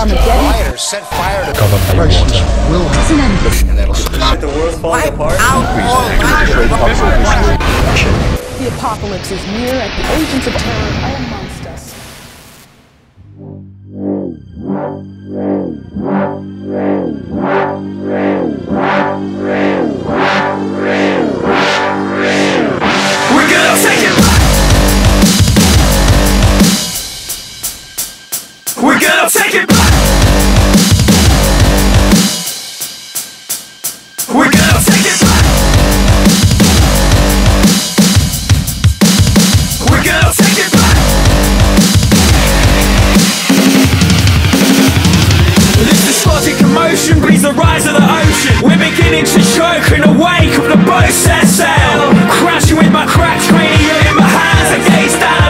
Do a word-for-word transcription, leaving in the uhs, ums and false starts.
Armageddon. Set fire to Government water. will And that'll the world's falling apart. The apocalypse is near and the agents of terror are amongst us. We're gonna take it back. We're gonna take it back. We're gonna take it back. We're gonna take it back. This despotic commotion breeds the rise of the ocean. We're beginning to choke in the wake of the boat set sail. Crashing with my cracked cranium in my hands, I gaze down